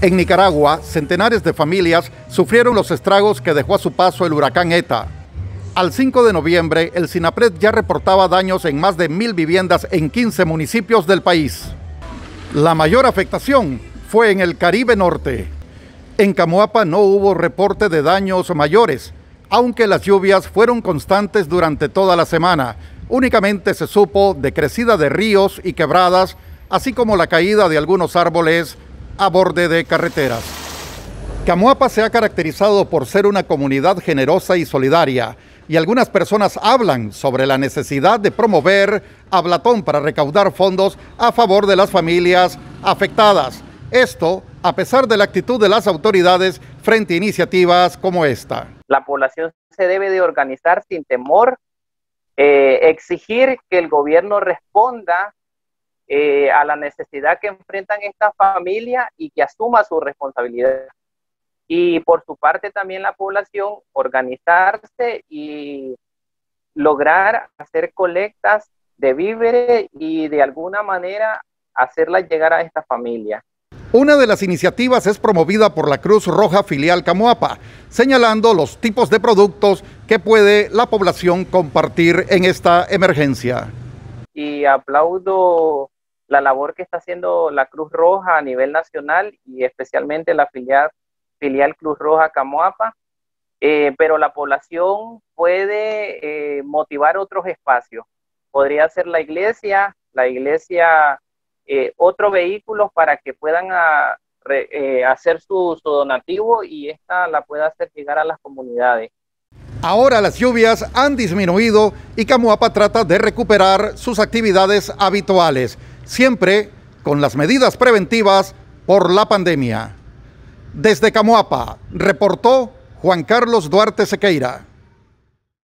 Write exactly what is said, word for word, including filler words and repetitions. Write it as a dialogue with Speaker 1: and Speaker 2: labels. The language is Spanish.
Speaker 1: En Nicaragua, centenares de familias sufrieron los estragos que dejó a su paso el huracán ETA. Al cinco de noviembre, el SINAPRED ya reportaba daños en más de mil viviendas en quince municipios del país. La mayor afectación fue en el Caribe Norte. En Camoapa no hubo reporte de daños mayores, aunque las lluvias fueron constantes durante toda la semana. Únicamente se supo de crecida de ríos y quebradas, así como la caída de algunos árboles a borde de carreteras. Camoapa se ha caracterizado por ser una comunidad generosa y solidaria, y algunas personas hablan sobre la necesidad de promover Hablatón para recaudar fondos a favor de las familias afectadas. Esto a pesar de la actitud de las autoridades frente a iniciativas como esta.
Speaker 2: La población se debe de organizar sin temor, eh, exigir que el gobierno responda Eh, a la necesidad que enfrentan esta familia y que asuma su responsabilidad. Y por su parte también la población organizarse y lograr hacer colectas de víveres y de alguna manera hacerlas llegar a esta familia.
Speaker 1: Una de las iniciativas es promovida por la Cruz Roja Filial Camoapa, señalando los tipos de productos que puede la población compartir en esta emergencia.
Speaker 2: Y aplaudo la labor que está haciendo la Cruz Roja a nivel nacional y especialmente la filial, filial Cruz Roja Camoapa, eh, pero la población puede eh, motivar otros espacios. Podría ser la iglesia, la iglesia, eh, otro vehículo para que puedan a, re, eh, hacer su, su donativo y esta la pueda hacer llegar a las comunidades.
Speaker 1: Ahora las lluvias han disminuido y Camoapa trata de recuperar sus actividades habituales, siempre con las medidas preventivas por la pandemia. Desde Camoapa, reportó Juan Carlos Duarte Sequeira.